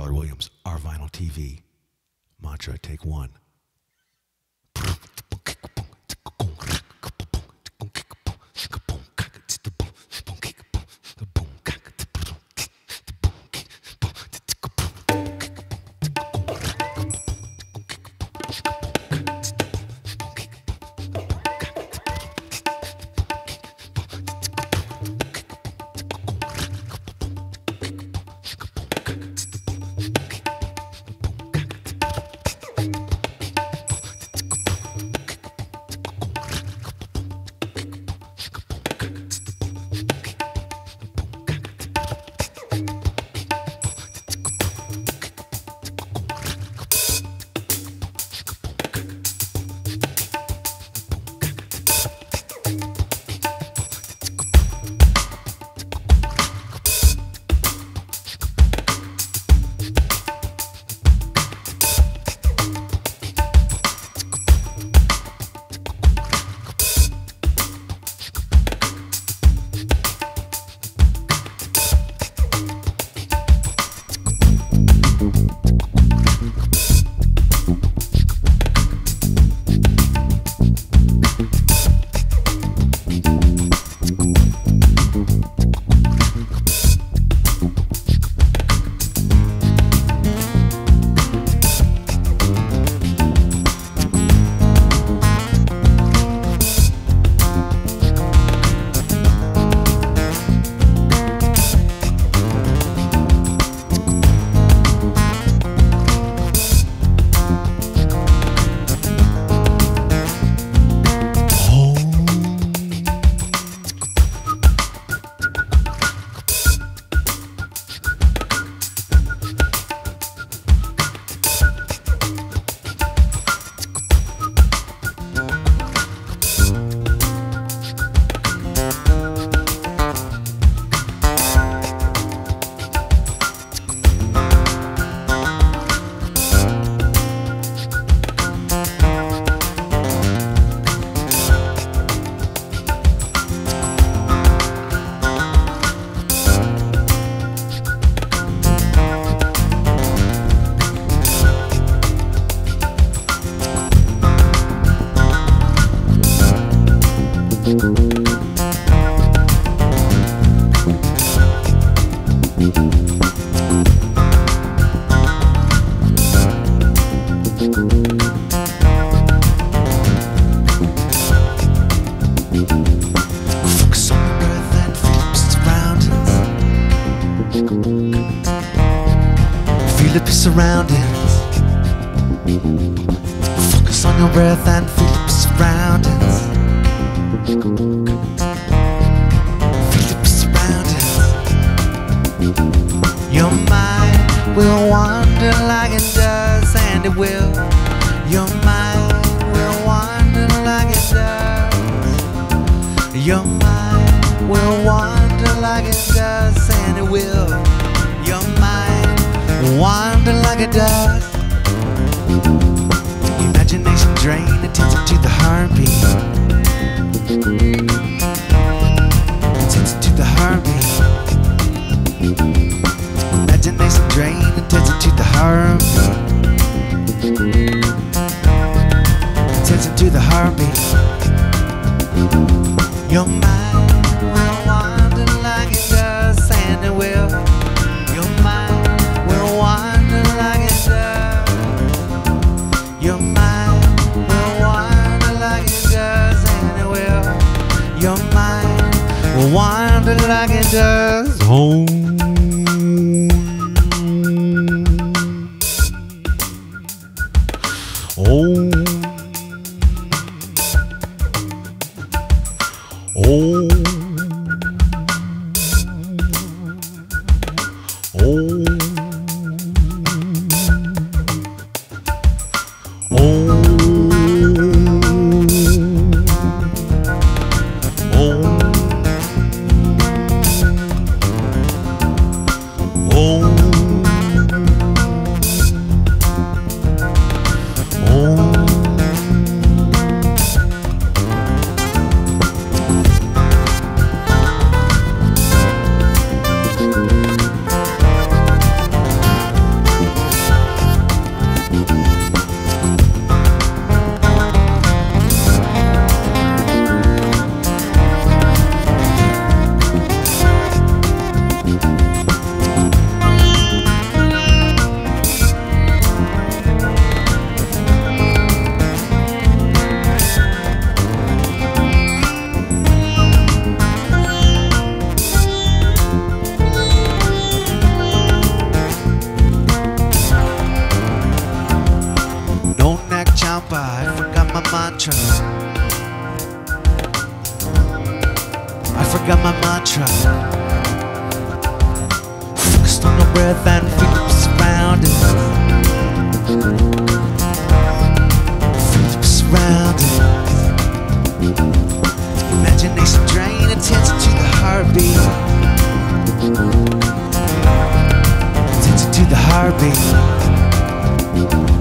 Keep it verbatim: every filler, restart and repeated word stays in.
Keller Williams, Our Vinyl T V. Mantra, take one. Surroundings. Focus on your breath and feel the surroundings. Feel the surroundings. Your mind will wander like it does, and it will. Your mind will wander like it does. Your mind will wander like it does, and it will. Your mind wander like it does. Imagination drain attention to the heartbeat. Attention to the heartbeat. Imagination drain attention to the heartbeat. Attention to the heartbeat. Your mind will wander like it does, and it will. Your mind will wander like it does. Your mind will wander like it does, and it will. Your mind will wander like it does. Home. Oh. Oh. Oh. got my mantra. Focused on the breath and feel surrounded. Feel surrounded. Imagination drain attention to the heartbeat. Attention to the heartbeat.